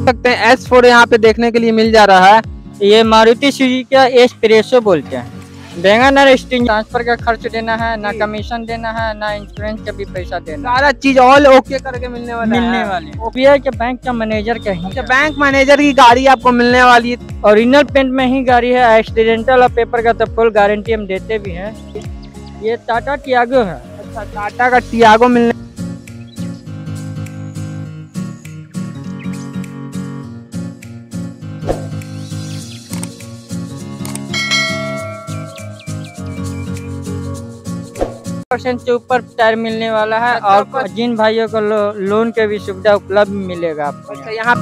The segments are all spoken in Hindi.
सकते हैं S4 यहाँ पे देखने के लिए मिल जा रहा है। ये मारुति सुजुकी का एस्प्रेसो बोलते हैं। वैगनआर स्ट्रिंग ट्रांसफर का खर्च देना है, ना कमीशन देना है, ना इंश्योरेंस का भी पैसा देना। सारा चीज ऑल ओके करके मिलने वाली ओपीआई के बैंक का मैनेजर का ही। अच्छा, बैंक मैनेजर की गाड़ी आपको मिलने वाली है। ओरिजिनल पेंट में ही गाड़ी है। एक्सीडेंटल और पेपर का तो फुल गारंटी हम देते भी हैं। ये टाटा टियागो है। अच्छा, टाटा का टियागो मिलने। % से ऊपर टायर मिलने वाला है और जिन भाइयों को लोन के भी सुविधा उपलब्ध मिलेगा आपको। अच्छा, यहाँ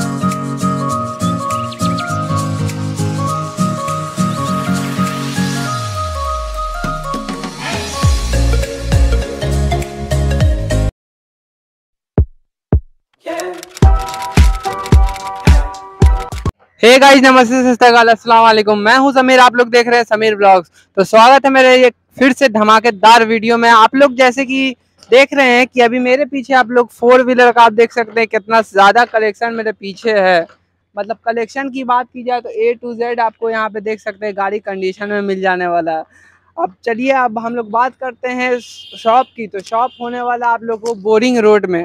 हे गाइस, नमस्ते, सत श्री अकाल, अस्सलाम वालेकुम। मैं हूं समीर, आप लोग देख रहे हैं समीर ब्लॉग्स। तो स्वागत है मेरे ये फिर से धमाकेदार वीडियो में। आप लोग जैसे कि देख रहे हैं कि अभी मेरे पीछे आप लोग 4 व्हीलर का आप देख सकते हैं कितना ज़्यादा कलेक्शन मेरे पीछे है। मतलब कलेक्शन की बात की जाए तो A to Z आपको यहाँ पे देख सकते हैं गाड़ी कंडीशन में मिल जाने वाला है। अब चलिए, अब हम लोग बात करते हैं शॉप की। तो शॉप होने वाला आप लोग को बोरिंग रोड में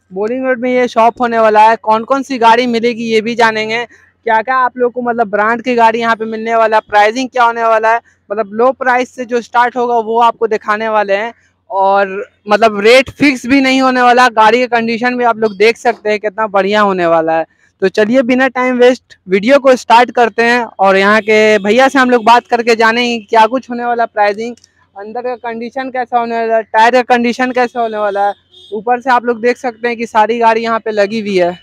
ये शॉप होने वाला है। कौन कौन सी गाड़ी मिलेगी ये भी जानेंगे। क्या क्या आप लोग को मतलब ब्रांड की गाड़ी यहाँ पे मिलने वाला है, प्राइसिंग क्या होने वाला है, मतलब लो प्राइस से जो स्टार्ट होगा वो आपको दिखाने वाले हैं। और मतलब रेट फिक्स भी नहीं होने वाला, गाड़ी की कंडीशन भी आप लोग देख सकते हैं कितना बढ़िया होने वाला है। तो चलिए बिना टाइम वेस्ट वीडियो को स्टार्ट करते हैं और यहाँ के भैया से हम लोग बात करके जानेंगे क्या कुछ होने वाला, प्राइसिंग, अंदर का कंडीशन कैसा होने वाला है, टायर का कंडीशन कैसा होने वाला है। ऊपर से आप लोग देख सकते हैं कि सारी गाड़ी यहाँ पे लगी हुई है।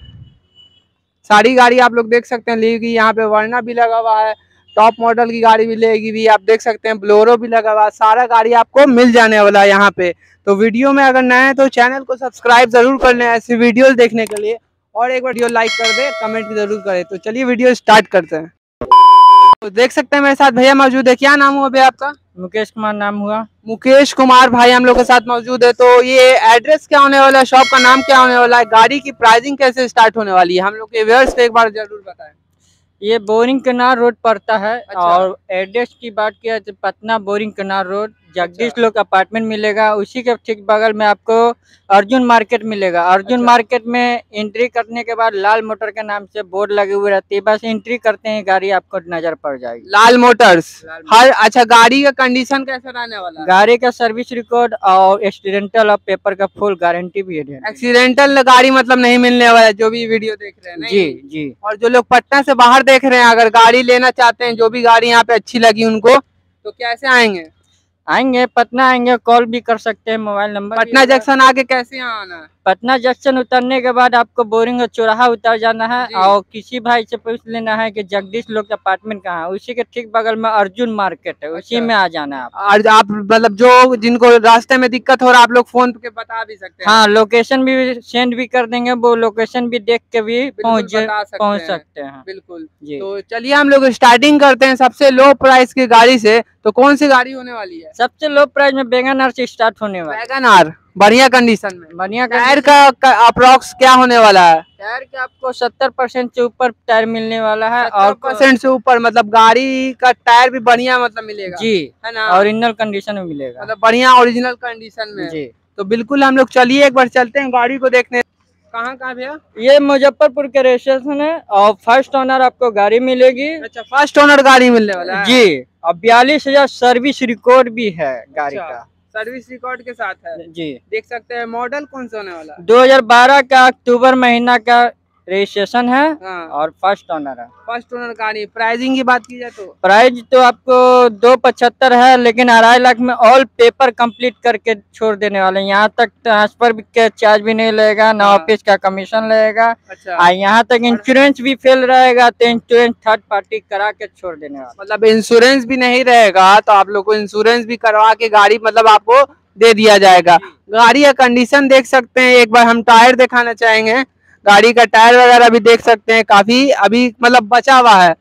सारी गाड़ी आप लोग देख सकते हैं लेगी। यहाँ पे वर्ना भी लगा हुआ है, टॉप मॉडल की गाड़ी भी लेगी भी, आप देख सकते हैं ब्लोरो भी लगा हुआ है। सारा गाड़ी आपको मिल जाने वाला है यहाँ पे। तो वीडियो में अगर नए हैं तो चैनल को सब्सक्राइब जरूर कर लें ऐसी वीडियोस देखने के लिए, और एक बार वीडियो लाइक कर दे, कमेंट जरूर करें। तो चलिए वीडियो स्टार्ट करते हैं। तो देख सकते हैं मेरे साथ भैया मौजूद है। क्या नाम हुआ भैया आपका? मुकेश कुमार नाम हुआ। मुकेश कुमार भाई हम लोग के साथ मौजूद है। तो ये एड्रेस क्या होने वाला है, शॉप का नाम क्या होने वाला है, गाड़ी की प्राइसिंग कैसे स्टार्ट होने वाली है, हम लोग के व्यूअर्स को एक बार जरूर बताएं। ये बोरिंग कनार रोड पड़ता है। अच्छा। और एड्रेस की बात किया तो Patna Boring Canal Road, Jagdish Lok apartment मिलेगा। उसी के ठीक बगल में आपको अर्जुन मार्केट मिलेगा। अर्जुन अच्छा। मार्केट में एंट्री करने के बाद लाल मोटर के नाम से बोर्ड लगे हुए रहती है, बस एंट्री करते हैं गाड़ी आपको नजर पड़ जाएगी, लाल मोटर्स। हर अच्छा, गाड़ी का कंडीशन कैसा रहने वाला है? गाड़ी का सर्विस रिकॉर्ड और एक्सीडेंटल और पेपर का फुल गारंटी भी है। एक्सीडेंटल गाड़ी मतलब नहीं मिलने वाला है, जो भी वीडियो देख रहे हैं। जी जी। और जो लोग पटना से बाहर देख रहे हैं, अगर गाड़ी लेना चाहते हैं, जो भी गाड़ी यहाँ पे अच्छी लगी उनको, तो कैसे आएंगे? पटना आएंगे, कॉल भी कर सकते हैं, मोबाइल नंबर। पटना जंक्शन आके कैसे यहाँ आना है? पटना जंक्शन उतरने के बाद आपको बोरिंग चौराहा उतर जाना है और किसी भाई से पूछ लेना है कि जगदीश लोक अपार्टमेंट कहाँ है। उसी के ठीक बगल में अर्जुन मार्केट है, उसी में आ जाना है और आप मतलब जो जिनको रास्ते में दिक्कत हो रहा है आप लोग फोन पे बता भी सकते हैं। हाँ, लोकेशन भी सेंड भी कर देंगे, वो लोकेशन भी देख के भी पहुँच सकते हैं। बिल्कुल जी। तो चलिए हम लोग स्टार्टिंग करते हैं सबसे लो प्राइस की गाड़ी से। तो कौन सी गाड़ी होने वाली है? सबसे लो प्राइस में वैगनआर से स्टार्ट होने वाला है। वैगनआर बढ़िया कंडीशन में, बढ़िया। टायर का अप्रोक्स क्या होने वाला है? टायर के आपको 70% से ऊपर टायर मिलने वाला है। और % से ऊपर मतलब गाड़ी का टायर भी बढ़िया मतलब मिलेगा जी, है ना? ओरिजिनल कंडीशन में मिलेगा, मतलब बढ़िया ओरिजिनल कंडीशन में जी। तो बिल्कुल हम लोग चलिए एक बार चलते हैं गाड़ी को देखने। कहाँ भैया? ये मुजफ्फरपुर के रजिस्ट्रेशन है और फर्स्ट ओनर आपको गाड़ी मिलेगी। अच्छा, फर्स्ट ओनर गाड़ी मिलने वाला है जी। और 42,000 सर्विस रिकॉर्ड भी है गाड़ी का, सर्विस रिकॉर्ड के साथ है जी। देख सकते हैं। मॉडल कौन सा होने वाला है? 2012 का अक्टूबर महीना का रजिस्ट्रेशन है। हाँ। और फर्स्ट ओनर है। फर्स्ट ओनर गाड़ी। प्राइसिंग की बात की जाए तो प्राइस तो आपको 275 है, लेकिन 2.5 लाख में ऑल पेपर कंप्लीट करके छोड़ देने वाले हैं। यहाँ तक ट्रांसफर के चार्ज भी नहीं लगेगा, ना ऑफिस का कमीशन लगेगा। अच्छा। यहाँ तक इंश्योरेंस भी फेल रहेगा तो इंश्योरेंस थर्ड पार्टी करा के छोड़ देने वाला। मतलब इंश्योरेंस भी नहीं रहेगा तो आप लोग को इंश्योरेंस भी करवा के गाड़ी मतलब आपको दे दिया जाएगा। गाड़ी का कंडीशन देख सकते हैं, एक बार हम टायर दिखाना चाहेंगे। गाड़ी का टायर वगैरह भी देख सकते हैं, काफी अभी मतलब बचा हुआ है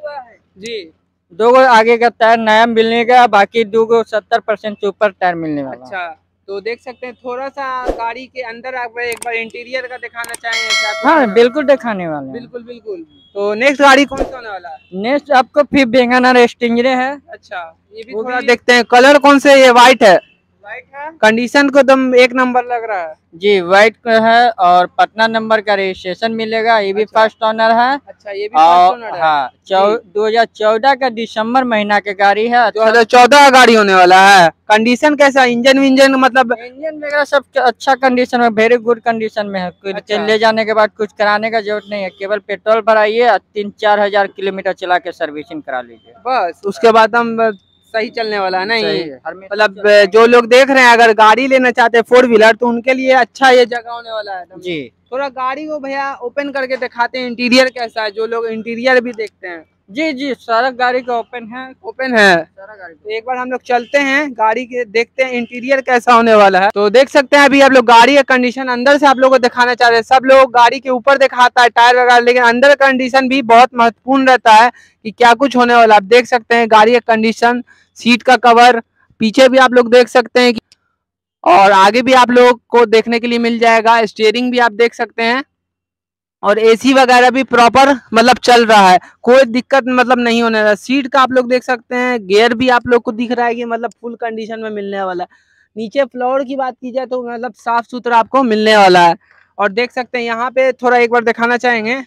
जी। 2 आगे का टायर नया मिलने का, बाकी 2 70% से ऊपर टायर मिलने वाला। अच्छा, तो देख सकते हैं थोड़ा सा गाड़ी के अंदर आप एक बार इंटीरियर का दिखाना चाहेंगे क्या? हाँ बिल्कुल दिखाने वाले हैं। बिल्कुल बिल्कुल। तो नेक्स्ट गाड़ी कौन सा होने वाला है? नेक्स्ट आपको फिर वैगनआर स्टिंजरे है। अच्छा, ये भी वो थोड़ा भी- देखते हैं, कलर कौन से? ये व्हाइट है। व्हाइट है, कंडीशन को एकदम एक नंबर लग रहा है। जी व्हाइट है और पटना नंबर का रजिस्ट्रेशन मिलेगा। ये भी अच्छा। फर्स्ट ओनर है। अच्छा, ये भी फर्स्ट ओनर है। हाँ 2014 का दिसंबर महीना की गाड़ी है। 2014 का गाड़ी होने वाला है। कंडीशन कैसा? इंजन विंजन मतलब इंजन वगैरह सब अच्छा कंडीशन में, वेरी गुड कंडीशन में है। अच्छा। ले जाने के बाद कुछ कराने का जरूरत नहीं है, केवल पेट्रोल भराइए और 3-4 हजार किलोमीटर चला के सर्विसिंग करा लीजिए बस, उसके बाद हम सही चलने वाला है। नहीं मतलब मतलब जो लोग देख रहे हैं अगर गाड़ी लेना चाहते हैं 4 व्हीलर तो उनके लिए अच्छा ये जगह होने वाला है। जी थोड़ा गाड़ी को भैया ओपन करके दिखाते हैं, इंटीरियर कैसा है, जो लोग इंटीरियर भी देखते हैं। जी जी सारा गाड़ी का ओपन है। ओपन है सारा गाड़ी तो एक बार हम लोग चलते हैं गाड़ी के, देखते हैं इंटीरियर कैसा होने वाला है। तो देख सकते हैं अभी आप लोग गाड़ी का कंडीशन अंदर से आप लोगों को दिखाना चाह रहे हैं। सब लोग गाड़ी के ऊपर दिखाता है टायर वगैरह, लेकिन अंदर कंडीशन भी बहुत महत्वपूर्ण रहता है कि क्या कुछ होने वाला। आप देख सकते हैं गाड़ी का कंडीशन, सीट का कवर, पीछे भी आप लोग देख सकते हैं और आगे भी आप लोग को देखने के लिए मिल जाएगा। स्टीयरिंग भी आप देख सकते हैं और एसी वगैरह भी प्रॉपर मतलब चल रहा है, कोई दिक्कत मतलब नहीं होने वाला। सीट का आप लोग देख सकते हैं, गियर भी आप लोग को दिख रहा है कि मतलब फुल कंडीशन में मिलने वाला है। नीचे फ्लोर की बात की जाए तो मतलब साफ सुथरा आपको मिलने वाला है। और देख सकते हैं यहाँ पे थोड़ा एक बार दिखाना चाहेंगे,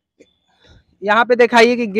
यहाँ पे दिखाइए कि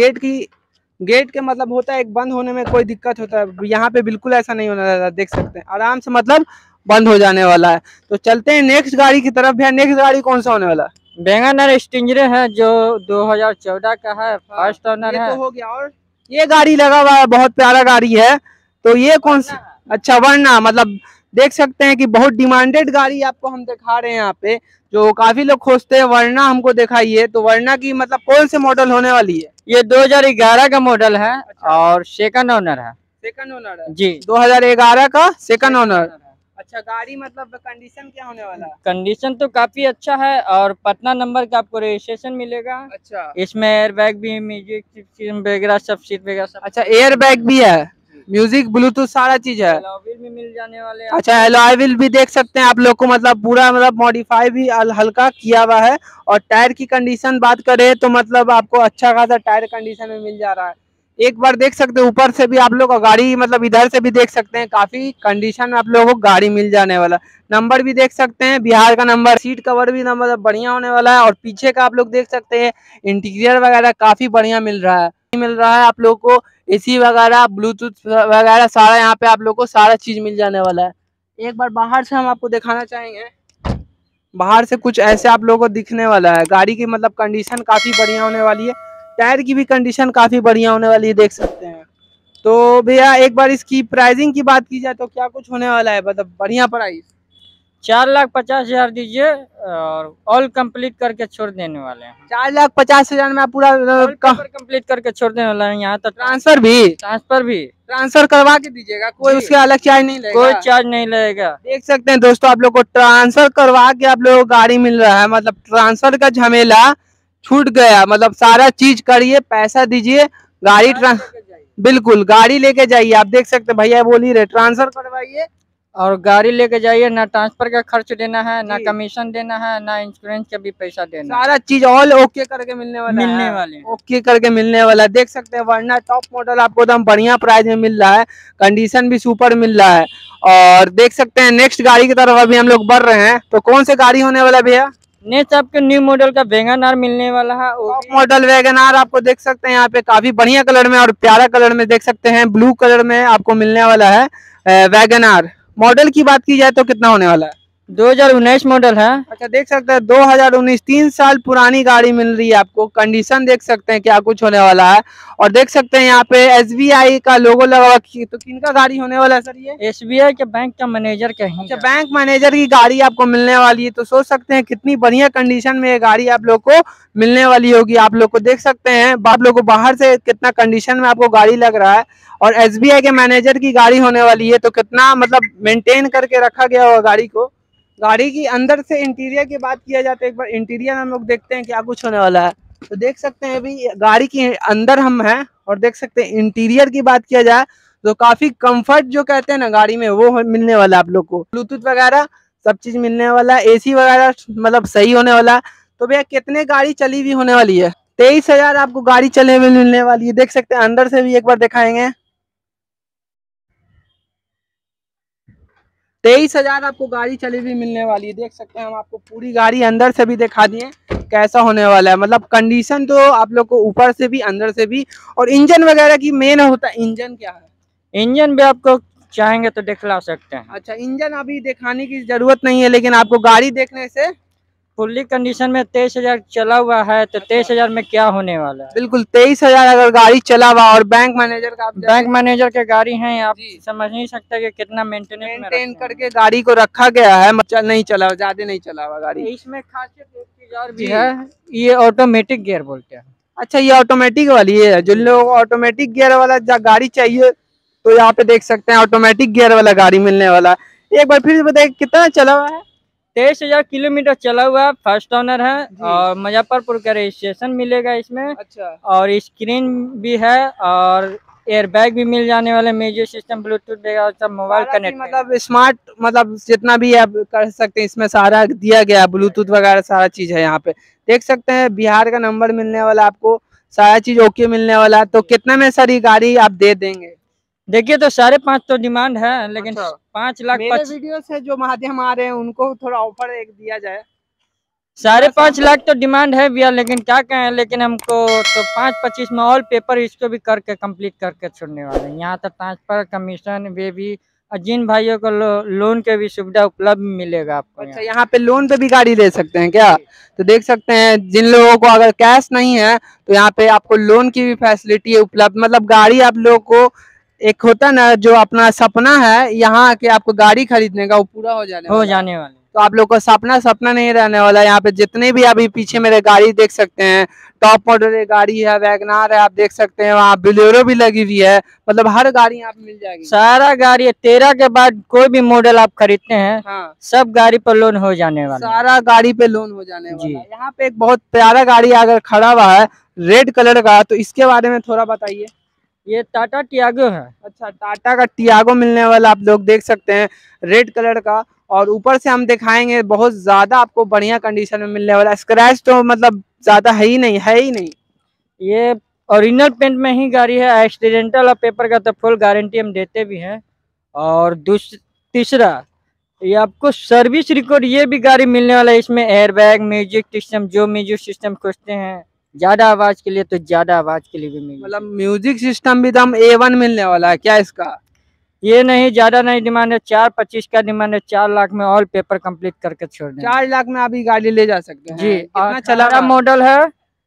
गेट के मतलब होता है एक बंद होने में कोई दिक्कत होता है, यहाँ पे बिल्कुल ऐसा नहीं होने वाला। देख सकते हैं आराम से मतलब बंद हो जाने वाला है। तो चलते हैं नेक्स्ट गाड़ी की तरफ। भैया नेक्स्ट गाड़ी कौन सा होने वाला है? वैगनआर स्टिंजरे है जो 2014 का है, फर्स्ट ओनर है। तो हो गया। और ये गाड़ी लगा हुआ है, बहुत प्यारा गाड़ी है। तो ये कौन सा? अच्छा, वरना मतलब देख सकते हैं कि बहुत डिमांडेड गाड़ी आपको हम दिखा रहे हैं यहाँ पे, जो काफी लोग खोजते हैं। वरना हमको दिखाइए, तो वरना की मतलब कौन से मॉडल होने वाली है? ये 2011 का मॉडल है। अच्छा। और सेकंड ओनर है। सेकंड ओनर है जी 2011 का सेकंड ओनर। अच्छा, गाड़ी मतलब कंडीशन क्या होने वाला है? कंडीशन तो काफी अच्छा है और पटना नंबर का आपको रजिस्ट्रेशन मिलेगा। अच्छा, इसमें एयर बैग भी, म्यूजिक सिस्टम वगैरह सब, सीट वगैरह सब। अच्छा एयर बैग भी है, म्यूजिक ब्लूटूथ सारा चीज है। व्हील भी मिल जाने वाले हैं। अच्छा, एलॉय व्हील भी देख सकते हैं आप लोग को, मतलब पूरा मतलब मॉडिफाई भी हल्का किया हुआ है। और टायर की कंडीशन बात करें तो मतलब आपको अच्छा खासा टायर कंडीशन में मिल जा रहा है। एक बार देख सकते हैं ऊपर से भी आप लोग गाड़ी, मतलब इधर से भी देख सकते हैं, काफी कंडीशन में आप लोगों को गाड़ी मिल जाने वाला। नंबर भी देख सकते हैं, बिहार का नंबर। सीट कवर भी मतलब बढ़िया होने वाला है। और पीछे का आप लोग देख सकते हैं इंटीरियर वगैरह काफी बढ़िया मिल रहा है आप लोग को। एसी वगैरह, ब्लूटूथ वगैरह सारा यहाँ पे आप लोग को सारा चीज मिल जाने वाला है। एक बार बाहर से हम आपको दिखाना चाहेंगे, बाहर से कुछ ऐसे आप लोगों को दिखने वाला है। गाड़ी की मतलब कंडीशन काफी बढ़िया होने वाली है, टायर की भी कंडीशन काफी बढ़िया होने वाली है, देख सकते हैं। तो भैया एक बार इसकी प्राइसिंग की बात की जाए तो क्या कुछ होने वाला है, मतलब बढ़िया प्राइस? 4,50,000 दीजिए और ऑल कंप्लीट करके छोड़ देने वाले हैं। 4,50,000 में आप पूरा कंप्लीट करके छोड़ देने वाले हैं। यहाँ तक ट्रांसफर भी ट्रांसफर करवा के दीजिएगा, कोई उसके अलग चार्ज नहीं लगेगा? कोई चार्ज नहीं लगेगा। देख सकते हैं दोस्तों, आप लोग को ट्रांसफर करवा के आप लोगों को गाड़ी मिल रहा है। मतलब ट्रांसफर का झमेला छूट गया, मतलब सारा चीज करिए, पैसा दीजिए, गाड़ी बिल्कुल गाड़ी लेके जाइए। आप देख सकते हैं भैया बोल ही रहे, ट्रांसफर करवाइए और गाड़ी लेके जाइए। ना ट्रांसफर का खर्च देना है, ना कमीशन देना है, ना इंश्योरेंस का भी पैसा देना। सारा चीज ऑल ओके करके मिलने वाले ओके करके मिलने वाला। देख सकते हैं वरना टॉप मॉडल आपको एकदम बढ़िया प्राइस में मिल रहा है, कंडीशन भी सुपर मिल रहा है। और देख सकते हैं नेक्स्ट गाड़ी की तरफ अभी हम लोग बढ़ रहे हैं। तो कौन सी गाड़ी होने वाला भैया? नेक्स्ट आपके न्यू मॉडल का वैगनआर मिलने वाला है। टॉप मॉडल वैगनआर आपको देख सकते हैं यहाँ पे काफी बढ़िया कलर में और प्यारा कलर में, देख सकते हैं ब्लू कलर में आपको मिलने वाला है वैगनआर। मॉडल की बात की जाए तो कितना होने वाला है? 2019 मॉडल है। अच्छा, देख सकते हैं 2019, 3 साल पुरानी गाड़ी मिल रही है आपको। कंडीशन देख सकते हैं क्या कुछ होने वाला है। और देख सकते हैं यहाँ पे SBI का लोगो लगा हुआ। तो किनका गाड़ी होने वाला है सर ये? SBI के बैंक का मैनेजर का ही। अच्छा, बैंक मैनेजर की गाड़ी आपको मिलने वाली है। तो सोच सकते हैं कितनी बढ़िया कंडीशन में ये गाड़ी आप लोग को मिलने वाली होगी। आप लोग को देख सकते हैं, आप लोग को बाहर से कितना कंडीशन में आपको गाड़ी लग रहा है। और SBI के मैनेजर की गाड़ी होने वाली है, तो कितना मतलब मेंटेन करके रखा गया होगा गाड़ी को। गाड़ी की अंदर से इंटीरियर की बात किया जाए तो एक बार इंटीरियर हम लोग देखते हैं क्या कुछ होने वाला है। तो देख सकते हैं अभी गाड़ी के अंदर हम हैं और देख सकते हैं इंटीरियर की बात किया जाए तो काफी कंफर्ट जो कहते हैं ना गाड़ी में वो मिलने वाला है आप लोग को। ब्लूटूथ वगैरह सब चीज मिलने वाला है, एसी वगैरह मतलब सही होने वाला है। तो भैया कितने गाड़ी चली हुई होने वाली है? 23,000 आपको गाड़ी चले हुए मिलने वाली है। देख सकते हैं अंदर से भी एक बार दिखाएंगे। 23,000 आपको गाड़ी चली हुई मिलने वाली है। देख सकते हैं हम आपको पूरी गाड़ी अंदर से भी दिखा दिए कैसा होने वाला है। मतलब कंडीशन तो आप लोग को ऊपर से भी अंदर से भी। और इंजन वगैरह की मेन होता है, इंजन क्या है? इंजन भी आपको चाहेंगे तो दिखला सकते हैं। अच्छा, इंजन अभी दिखाने की जरूरत नहीं है, लेकिन आपको गाड़ी देखने से फुल्ली कंडीशन में 23,000 चला हुआ है, तो 23,000 में क्या होने वाला है। बिल्कुल 23,000 अगर गाड़ी चला हुआ और बैंक मैनेजर का बैंक मैनेजर के गाड़ी है, आप समझ नहीं सकते कि कितना मेंटेन करके गाड़ी को रखा गया है। चल नहीं चला, ज्यादा नहीं चला हुआ गाड़ी। इसमें खासियत एक चीज और भी है, ये ऑटोमेटिक गियर बोलते हैं। अच्छा, ये ऑटोमेटिक वाली है। जिन लोगों को ऑटोमेटिक गियर वाला गाड़ी चाहिए तो यहाँ पे देख सकते हैं ऑटोमेटिक गियर वाला गाड़ी मिलने वाला है। एक बार फिर बताइए कितना चला हुआ है? 23,000 किलोमीटर चला हुआ, फर्स्ट ओनर है और मुजफ्फरपुर का रजिस्ट्रेशन मिलेगा इसमें। अच्छा, और स्क्रीन भी है और एयरबैग भी मिल जाने वाले, म्यूजिक सिस्टम, ब्लूटूथ देगा, सब मोबाइल कनेक्ट, मतलब स्मार्ट, मतलब जितना भी आप कर सकते हैं इसमें सारा दिया गया, ब्लूटूथ वगैरह सारा चीज है। यहाँ पे देख सकते हैं बिहार का नंबर मिलने वाला आपको, सारा चीज ओके मिलने वाला। तो कितना में सर ये गाड़ी आप दे देंगे? देखिए तो 5.5 तो डिमांड है, लेकिन 5 लाख वीडियो से जो माध्यम आ रहे हैं उनको थोड़ा ऑफर एक दिया जाए। 5.5 लाख तो डिमांड है भैया, लेकिन क्या कहें, लेकिन हमको तो 5.25 में ऑल पेपर इसको भी करके कंप्लीट करके छोड़ने वाले हैं। यहाँ तक ट्रांसफर, कमीशन, वे भी, और जिन भाइयों को लोन के भी सुविधा उपलब्ध मिलेगा आपको। अच्छा, यहाँ पे लोन पे भी गाड़ी ले सकते हैं क्या? तो देख सकते हैं जिन लोगों को अगर कैश नहीं है तो यहाँ पे आपको लोन की भी फैसिलिटी है उपलब्ध। मतलब गाड़ी आप लोग को एक होता ना जो अपना सपना है यहाँ आके आपको गाड़ी खरीदने का, वो पूरा हो जाने वाला। तो आप लोग का सपना नहीं रहने वाला। यहाँ पे जितने भी अभी पीछे मेरे गाड़ी देख सकते हैं, टॉप मॉडल गाड़ी है, वैगनार है, आप देख सकते हैं वहाँ बोलेरो भी लगी हुई है। मतलब हर गाड़ी यहाँ पे मिल जाएगी, सारा गाड़ी 13 के बाद कोई भी मॉडल आप खरीदते हैं, हाँ, सब गाड़ी पर लोन हो जाने वाला, सारा गाड़ी पे लोन हो जाने वाला। यहाँ पे एक बहुत प्यारा गाड़ी अगर खड़ा हुआ है रेड कलर का, तो इसके बारे में थोड़ा बताइए। ये टाटा टियागो है। अच्छा, टाटा का टियागो मिलने वाला, आप लोग देख सकते हैं रेड कलर का। और ऊपर से हम दिखाएंगे बहुत ज्यादा आपको बढ़िया कंडीशन में मिलने वाला। स्क्रैच तो मतलब ज्यादा है ही नहीं। ये ओरिजिनल पेंट में ही गाड़ी है। एक्सीडेंटल और पेपर का तो फुल गारंटी हम देते भी हैं। और तीसरा, ये आपको सर्विस रिकॉर्ड, ये भी गाड़ी मिलने वाला है। इसमें एयरबैग, म्यूजिक सिस्टम, जो म्यूजिक सिस्टम खोजते हैं, ज्यादा आवाज के लिए तो ज्यादा आवाज के लिए भी मिलेगा। मतलब म्यूजिक सिस्टम भी दम A1 मिलने वाला है क्या इसका? ये नहीं, ज्यादा नहीं डिमांड है, 4.25 का डिमांड है। 4 लाख में ऑल पेपर कंप्लीट करके छोड़ दें। 4 लाख में अभी गाड़ी ले जा सकते हैं जी। कितना चला मॉडल है,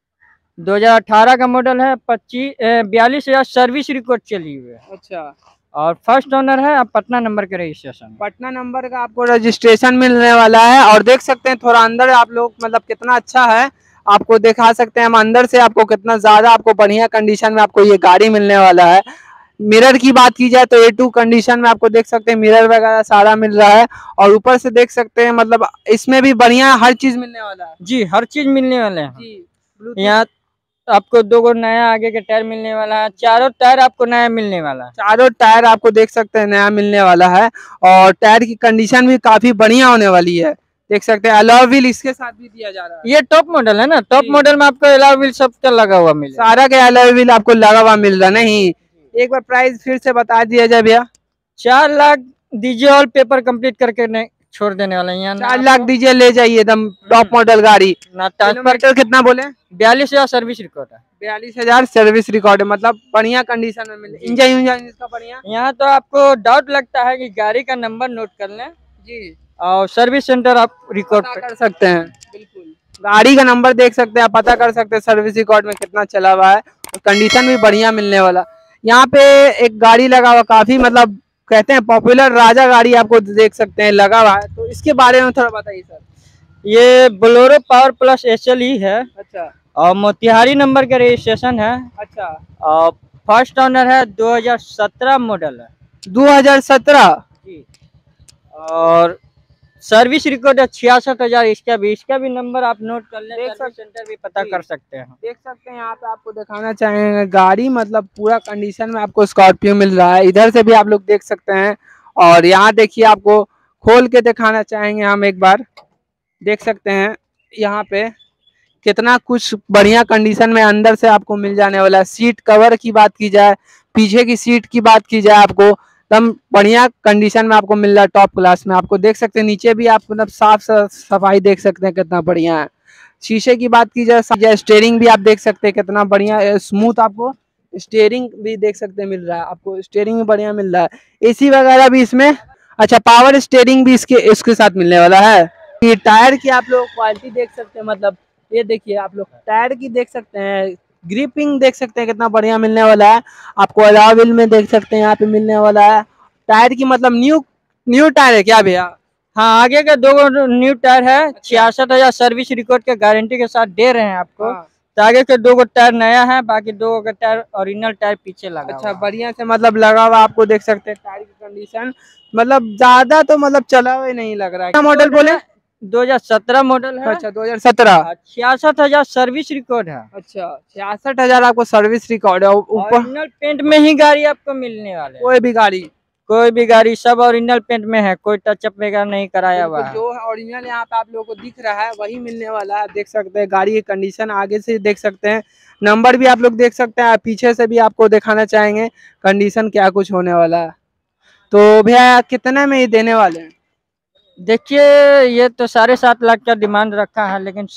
2018 का मॉडल है। 42,000 सर्विस रिकॉर्ड चली हुई है। अच्छा, और फर्स्ट ओनर है, आप पटना नंबर के रजिस्ट्रेशन, पटना नंबर का आपको रजिस्ट्रेशन मिलने वाला है। और देख सकते हैं थोड़ा अंदर आप लोग, मतलब कितना अच्छा है, आपको दिखा सकते हैं हम अंदर से आपको कितना ज्यादा आपको बढ़िया कंडीशन में आपको ये गाड़ी मिलने वाला है। मिरर की बात की जाए तो A2 कंडीशन में आपको देख सकते हैं, मिरर वगैरह सारा मिल रहा है। और ऊपर से देख सकते हैं मतलब इसमें भी बढ़िया हर चीज मिलने वाला है। जी, हर चीज मिलने वाले हैं जी। यहाँ आपको 2 नया आगे के टायर मिलने वाला है। चारों टायर आपको नया मिलने वाला है। चारों टायर आपको देख सकते हैं नया मिलने वाला है। और टायर की कंडीशन भी काफी बढ़िया होने वाली है। देख सकते हैं अलॉय व्हील इसके साथ भी दिया जा रहा है। ये टॉप मॉडल है ना, टॉप मॉडल में आपको अलॉय व्हील सबका लगा हुआ मिलेगा। सारा के अलॉय व्हील आपको लगा हुआ मिल रहा नहीं। एक बार प्राइस फिर से बता दिया जाए भैया। 4 लाख दीजिए, ऑल पेपर कंप्लीट करके छोड़ देने वाले हैं। 4 लाख दीजिए, ले जाइए एकदम टॉप मॉडल गाड़ी। ना ट्रांसफर कितना बोले? 42,000 सर्विस रिकॉर्ड है। 42,000 सर्विस रिकॉर्ड है, मतलब बढ़िया कंडीशन में मिले। इंजन इसका बढ़िया। यहाँ तो आपको डाउट लगता है कि गाड़ी का नंबर नोट कर लें जी, और सर्विस सेंटर आप रिकॉर्ड कर सकते हैं। बिल्कुल, गाड़ी का नंबर देख सकते हैं, पता कर सकते हैं सर्विस रिकॉर्ड में कितना चला हुआ है। कंडीशन भी बढ़िया मिलने वाला। यहाँ पे एक गाड़ी लगा हुआ, काफी मतलब कहते हैं पॉपुलर राजा गाड़ी आपको देख सकते हैं लगा हुआ है। तो इसके बारे में थोड़ा बताइए सर। ये बोलेरो पावर प्लस SLE है। अच्छा, और मोतिहारी नंबर का रजिस्ट्रेशन है। अच्छा, और फर्स्ट ओनर है, 2017 मॉडल है। 2017 जी। और सर्विस रिकॉर्ड है 66,000। इसका भी नंबर आप नोट कर लें, सर्विस सेंटर भी पता कर सकते हैं। देख सकते हैं यहाँ पे आपको दिखाना चाहेंगे गाड़ी मतलब पूरा कंडीशन में आपको स्कॉर्पियो मिल रहा है। इधर से भी आप लोग देख सकते हैं और यहाँ देखिए आपको खोल के दिखाना चाहेंगे हम एक बार। देख सकते हैं यहाँ पे कितना कुछ बढ़िया कंडीशन में अंदर से आपको मिल जाने वाला है। सीट कवर की बात की जाए, पीछे की सीट की बात की जाए, आपको एकदम बढ़िया कंडीशन में आपको मिल रहा है, टॉप क्लास में। आपको देख सकते हैं नीचे भी आप मतलब साफ सफाई देख सकते हैं कितना बढ़िया है। शीशे की बात की जाए, स्टेयरिंग भी आप देख सकते हैं कितना बढ़िया स्मूथ आपको स्टेयरिंग भी देख सकते हैं मिल रहा है। आपको स्टेयरिंग भी बढ़िया मिल रहा है। एसी वगैरह भी इसमें, अच्छा पावर स्टेयरिंग भी इसके साथ मिलने वाला है। ये टायर की आप लोग क्वालिटी देख सकते हैं, मतलब ये देखिए आप लोग टायर की देख सकते हैं, ग्रिपिंग देख सकते हैं कितना बढ़िया मिलने वाला है। आपको अलॉय व्हील में देख सकते हैं यहाँ पे मिलने वाला है। टायर की मतलब न्यू टायर है क्या भैया? हाँ, आगे का 2 न्यू टायर है। 66,000 सर्विस रिकॉर्ड के गारंटी के साथ दे रहे हैं आपको। तो आगे के 2 टायर नया है, बाकी 2 का टायर ओरिजिनल टायर पीछे लगा। अच्छा बढ़िया से मतलब लगा हुआ आपको देख सकते हैं। टायर की कंडीशन मतलब ज्यादा तो मतलब चला हुआ नहीं लग रहा है। क्या मॉडल बोले? 2017 मॉडल है। अच्छा 2017। 66,000 सर्विस रिकॉर्ड है। अच्छा 66,000 आपको सर्विस रिकॉर्ड है। ऊपर ओरिजिनल पेंट में ही गाड़ी आपको मिलने वाले। कोई भी गाड़ी सब ओरिजिनल पेंट में है, कोई टचअप वगैरह नहीं कराया हुआ है। जो ओरिजिनल यहाँ पे आप लोगों को दिख रहा है वही मिलने वाला है। देख सकते हैं गाड़ी की कंडीशन आगे से देख सकते हैं, नंबर भी आप लोग देख सकते हैं। पीछे से भी आपको दिखाना चाहेंगे कंडीशन क्या कुछ होने वाला है। तो भैया कितने में ये देने वाले हैं? देखिए ये तो 7.5 लाख का डिमांड रखा है, लेकिन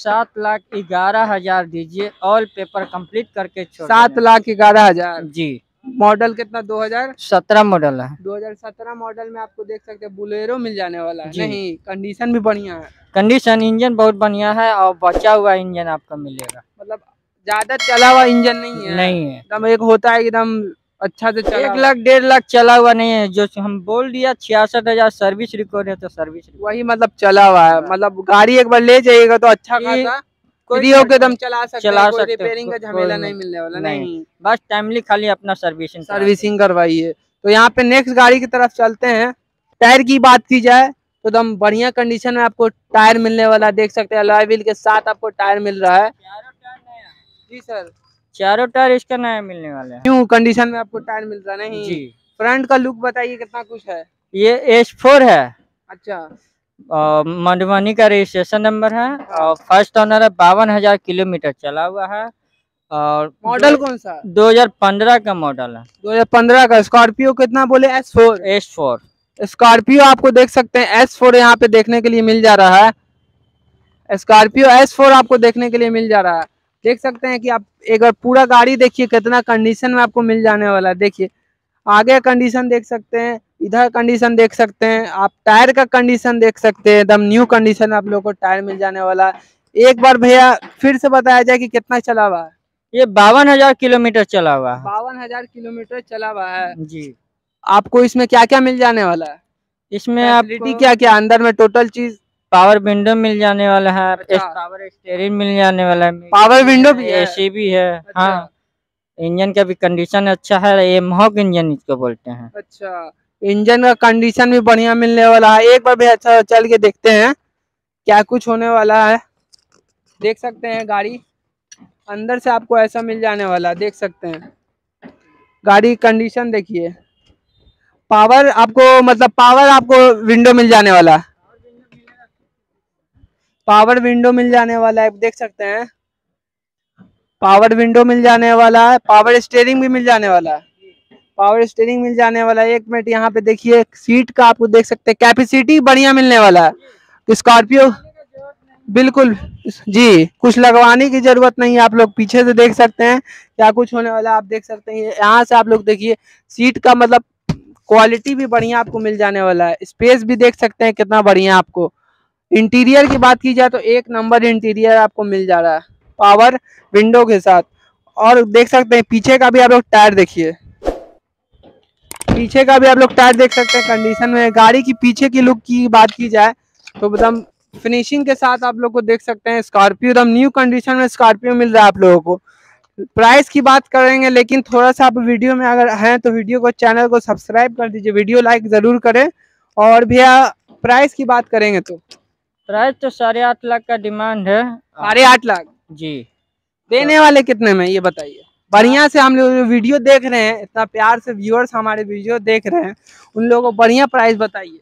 7,11,000 दीजिए, ऑल पेपर कंप्लीट करके 7,11,000 जी। मॉडल कितना? 2017 मॉडल है। 2017 मॉडल में आपको देख सकते हैं बुलेरो मिल जाने वाला है। नहीं कंडीशन भी बढ़िया है। कंडीशन इंजन बहुत बढ़िया है और बचा हुआ इंजन आपको मिलेगा। मतलब ज्यादा चला हुआ इंजन नहीं है। एकदम एक होता है एकदम अच्छा से चला 1 लाख 1.5 लाख चला हुआ नहीं है। जो हम बोल दिया 66,000 सर्विस रिकॉर्ड है, तो सर्विस वही मतलब चला हुआ है। मतलब गाड़ी एक बार ले जाइएगा तो अच्छा खासा फ्री होके दम चला सकते हैं। कोई रिपेयरिंग का झमेला नहीं मिलने वाला। नहीं बस टाइमली खाली अपना सर्विसिंग करवाइए। तो यहाँ पे नेक्स्ट गाड़ी की तरफ चलते हैं। टायर की बात की जाए तो एकदम बढ़िया कंडीशन में आपको टायर मिलने वाला। देख सकते हैं अलॉय व्हील के साथ आपको टायर मिल रहा है। जी सर, चारों टायर इसका नया मिलने वाला है। न्यू कंडीशन में आपको टायर मिल रहा नहीं जी। फ्रंट का लुक बताइए कितना कुछ है। ये S4 है। अच्छा मधुबनी का रजिस्ट्रेशन नंबर है और फर्स्ट ओनर है। 52,000 किलोमीटर चला हुआ है। और मॉडल कौन सा? 2015 का मॉडल है। 2015 का। स्कॉर्पियो कितना बोले? S4 स्कॉर्पियो आपको देख सकते हैं S4 यहाँ पे देखने के लिए मिल जा रहा है। स्कॉर्पियो S4 आपको देखने के लिए मिल जा रहा है। देख सकते हैं कि आप एक बार पूरा गाड़ी देखिए कितना कंडीशन में आपको मिल जाने वाला है। देखिए आगे कंडीशन देख सकते हैं, इधर कंडीशन देख सकते हैं, आप टायर का कंडीशन देख सकते हैं। एकदम न्यू कंडीशन आप लोगों को टायर मिल जाने वाला है। एक बार भैया फिर से बताया जाए कि कितना चला हुआ है? ये 52,000 किलोमीटर चला हुआ है। 52,000 किलोमीटर चला हुआ है जी। आपको इसमें क्या क्या मिल जाने वाला है? इसमें आपको क्या क्या अंदर में टोटल चीज? पावर विंडो मिल जाने वाला है। अच्छा। पावर स्टीयरिंग मिल जाने वाला है। पावर विंडो भी है। AC भी है। अच्छा। हाँ, इंजन का भी कंडीशन अच्छा है। ये महॉक इंजन इसको बोलते हैं। अच्छा इंजन का कंडीशन भी बढ़िया मिलने वाला है। एक बार भी अच्छा चल के देखते हैं क्या कुछ होने वाला है। देख सकते हैं गाड़ी अंदर से आपको ऐसा मिल जाने वाला है। देख सकते हैं गाड़ी कंडीशन देखिए। पावर आपको विंडो मिल जाने वाला है। पावर विंडो मिल जाने वाला है। देख सकते हैं पावर विंडो मिल जाने वाला है। पावर स्टीयरिंग भी मिल जाने वाला है। पावर स्टीयरिंग मिल जाने वाला है। 1 मिनट यहाँ पे देखिए सीट का आपको देख सकते हैं कैपेसिटी बढ़िया मिलने वाला है। स्कॉर्पियो बिल्कुल जी, कुछ लगवाने की जरूरत नहीं है। आप लोग पीछे से देख सकते हैं क्या कुछ होने वाला है। आप देख सकते हैं यहाँ से आप लोग देखिए सीट का मतलब क्वालिटी भी बढ़िया आपको मिल जाने वाला है। स्पेस भी देख सकते हैं कितना बढ़िया आपको। इंटीरियर की बात की जाए तो 1 नंबर इंटीरियर आपको मिल जा रहा है पावर विंडो के साथ। और देख सकते हैं पीछे का भी आप लोग टायर देखिए, पीछे का भी आप लोग टायर देख सकते हैं कंडीशन में। गाड़ी की पीछे की लुक की बात की जाए तो एकदम फिनिशिंग के साथ आप लोग को देख सकते हैं स्कॉर्पियो एकदम न्यू कंडीशन में स्कॉर्पियो मिल रहा है आप लोगों को। प्राइस की बात करेंगे लेकिन थोड़ा सा आप वीडियो में अगर हैं तो वीडियो को चैनल को सब्सक्राइब कर दीजिए, वीडियो लाइक जरूर करें। और भैया प्राइस की बात करेंगे तो प्राइस तो 8.5 लाख का डिमांड है। 8.5 लाख जी। देने वाले कितने में ये बताइए। बढ़िया से हम लोग वीडियो देख रहे हैं, इतना प्यार से व्यूअर्स हमारे वीडियो देख रहे हैं, उन लोगों को बढ़िया प्राइस बताइए।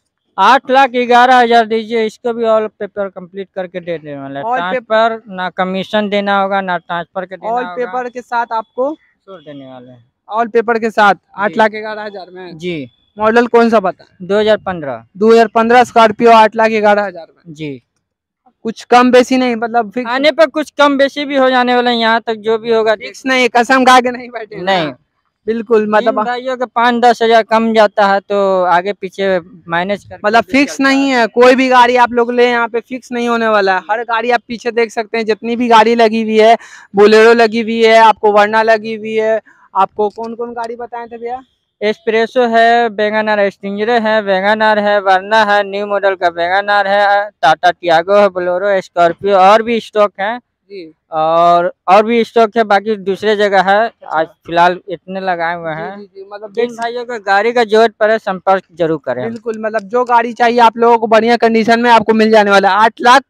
8,11,000 दीजिए, इसको भी ऑल पेपर कंप्लीट करके दे देने वाला है। ऑल ट्रांसफर ना कमीशन देना होगा ना ट्रांसफर के देना ऑल होगा, पेपर के साथ आपको छोड़ देने वाले हैं। ऑल पेपर के साथ जी। 8,11,000 में। जी। मॉडल कौन सा पता है? 2015। स्कॉर्पियो 8,11,000 में। जी। कुछ कम बेसी नहीं, मतलब फिक्स आने पर कुछ कम बेसी भी हो जाने वाला है, यहाँ तक जो भी होगा फिक्स नहीं, कसम खा के नहीं बैठे ना। नहीं। बिल्कुल, मतलब भाइयों के 5-10 हजार कम जाता है तो आगे पीछे मैनेज कर, मतलब फिक्स नहीं है। कोई भी गाड़ी आप लोग ले यहाँ पे फिक्स नहीं होने वाला है। हर गाड़ी आप पीछे देख सकते हैं, जितनी भी गाड़ी लगी हुई है, बोलेरो लगी हुई है, आपको वर्ना लगी हुई है। आपको कौन कौन गाड़ी बताए थे भैया? एस्प्रेसो है, वैगनआर स्टिंजरे है, वैगनआर है, वर्ना है, न्यू मॉडल का वैगनआर है, टाटा टियागो है, बोलेरो, स्कॉर्पियो और भी स्टॉक है जी। और भी स्टॉक है, बाकी दूसरे जगह है। आज फिलहाल इतने लगाए हुए हैं। जी, जी, मतलब जिन भाइयों को गाड़ी का जरूरत पड़े संपर्क जरूर करें। बिल्कुल, मतलब जो गाड़ी चाहिए आप लोगों को बढ़िया कंडीशन में आपको मिल जाने वाला है।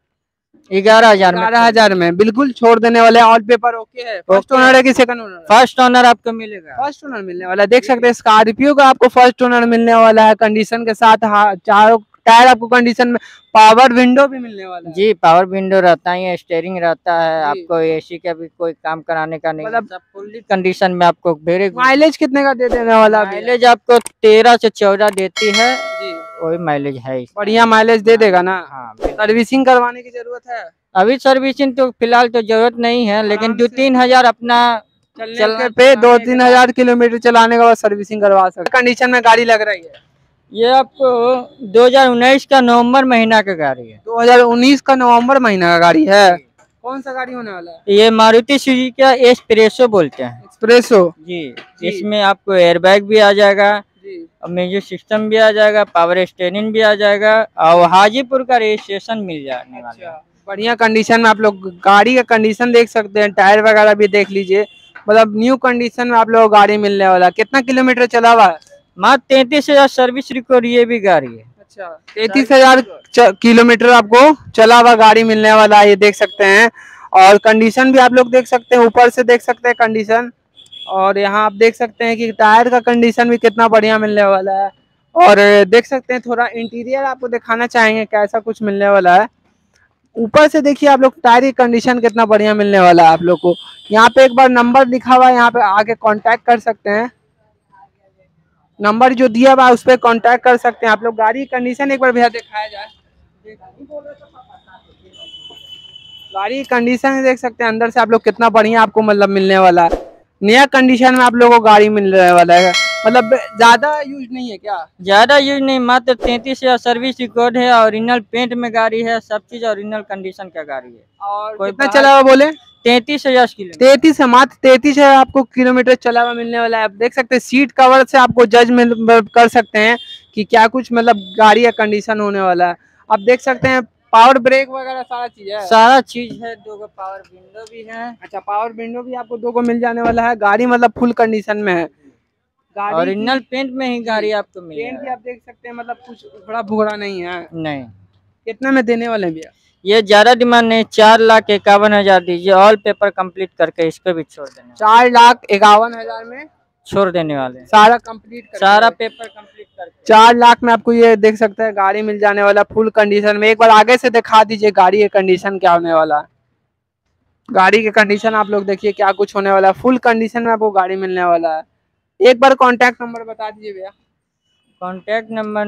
8,11,000 में बिल्कुल छोड़ देने वाले। ऑल पेपर ओके है। फर्स्ट ओनर है कि सेकंड ओनर? फर्स्ट ओनर आपको मिलेगा। फर्स्ट ओनर मिलने वाला है। देख सकते हैं स्कॉर्पियो का आपको फर्स्ट ओनर मिलने वाला है कंडीशन के साथ। चारों टायर आपको कंडीशन में, पावर विंडो भी मिलने वाला है। जी, पावर विंडो रहता है, स्टीयरिंग रहता है। जी। आपको एसी का भी कोई काम कराने का नहीं, मतलब सब फुल्ली कंडीशन में आपको वेरी। माइलेज कितने का दे देने वाला? माइलेज आपको 13 से 14 देती है। जी, वही माइलेज है। बढ़िया माइलेज दे देगा ना। हाँ। सर्विसिंग करवाने की जरूरत है? अभी सर्विसिंग तो फिलहाल तो जरूरत नहीं है, लेकिन 2-3 हजार अपना चलने पे 2-3 हजार किलोमीटर चलाने के बाद सर्विसिंग करवा सकते। कंडीशन में गाड़ी लग रही है? ये आपको 2019 का नवंबर महीना का गाड़ी है। 2019 का नवंबर महीना का गाड़ी है। कौन सा गाड़ी होने वाला है? ये मारुति सुजुकी का एस्प्रेसो बोलते हैं। एक्सप्रेसो। जी। इसमें आपको एयरबैग भी आ जाएगा, म्यूजिक सिस्टम भी आ जाएगा, पावर स्टीयरिंग भी आ जाएगा और हाजीपुर का रजिस्ट्रेशन मिल जाने वाला है। बढ़िया कंडीशन में आप लोग गाड़ी का कंडीशन देख सकते हैं, टायर वगैरह भी देख लीजिए। मतलब न्यू कंडीशन में आप लोग गाड़ी मिलने वाला है। कितना किलोमीटर चला हुआ है? मात्र 33,000 सर्विस रिकॉर्ड ये भी गाड़ी है। अच्छा, 33,000 किलोमीटर आपको चला हुआ गाड़ी मिलने वाला है, ये देख सकते हैं। और कंडीशन भी आप लोग देख सकते हैं, ऊपर से देख सकते हैं कंडीशन। और यहाँ आप देख सकते हैं कि टायर का कंडीशन भी कितना बढ़िया मिलने वाला है। और देख सकते हैं, थोड़ा इंटीरियर आपको दिखाना चाहेंगे कैसा कुछ मिलने वाला है। ऊपर से देखिए आप लोग टायर की कंडीशन कितना बढ़िया मिलने वाला है आप लोग को। यहाँ पे एक बार नंबर लिखा हुआ है, यहाँ पे आके कांटेक्ट कर सकते हैं। नंबर जो दिया हुआ है उस पर कांटेक्ट कर सकते हैं आप लोग। गाड़ी की कंडीशन एक बार भैया दिखाया जाए। गाड़ी की कंडीशन देख सकते हैं अंदर से आप लोग कितना बढ़िया आपको मतलब मिलने वाला है। नया कंडीशन में आप लोगों को गाड़ी मिलने वाला है। मतलब ज्यादा यूज नहीं है क्या? ज्यादा यूज नहीं, मात्र 33,000 सर्विस रिकॉर्ड है, ओरिजिनल पेंट में गाड़ी है, सब चीज ओरिजिनल कंडीशन का गाड़ी है। और कितना चला हुआ बोले? 33,000 किलोमीटर। 33 है, मात्र 33,000 आपको किलोमीटर चला हुआ मिलने वाला है। आप देख सकते हैं सीट कवर से आपको जज कर सकते हैं कि क्या कुछ मतलब गाड़ी का कंडीशन होने वाला है। आप देख सकते हैं पावर ब्रेक वगैरह सारा चीज है। सारा चीज है, 2 पावर विंडो भी है। अच्छा, पावर विंडो भी आपको 2 मिल जाने वाला है। गाड़ी मतलब फुल कंडीशन में है। ओरिजिनल पेंट में ही गाड़ी आपको मिलेगा। पेंट भी आप देख सकते हैं, मतलब कुछ बड़ा भुगड़ा नहीं है। नहीं। कितना में देने वाले हैं भैया? ये ज्यादा डिमांड नहीं, 4,51,000 दीजिए, ऑल पेपर कंप्लीट करके इसको भी छोड़ देने। 4,51,000 में छोड़ देने वाले, सारा कंप्लीट, सारा पेपर कंप्लीट करके 4 लाख में आपको ये देख सकते हैं गाड़ी मिल जाने वाला फुल कंडीशन में। एक बार आगे से दिखा दीजिए गाड़ी की कंडीशन क्या होने वाला है। गाड़ी की कंडीशन आप लोग देखिए क्या कुछ होने वाला है। फुल कंडीशन में आपको गाड़ी मिलने वाला है। एक बार कांटेक्ट नंबर बता दीजिए भैया। कांटेक्ट नंबर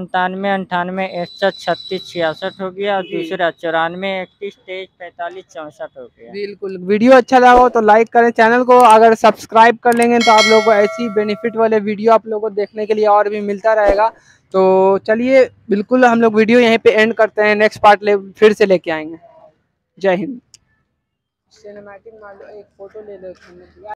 9798 हो गया और दूसरा 9431234564 हो गया। बिल्कुल, वीडियो अच्छा लगा हो तो लाइक करें, चैनल को अगर सब्सक्राइब कर लेंगे तो आप लोगों को ऐसी बेनिफिट वाले वीडियो आप लोगों को देखने के लिए और भी मिलता रहेगा। तो चलिए बिल्कुल हम लोग वीडियो यहीं पे एंड करते हैं, नेक्स्ट पार्ट फिर से लेके आएंगे। जय हिंद। सिनेमैटिक एक फोटो ले लो।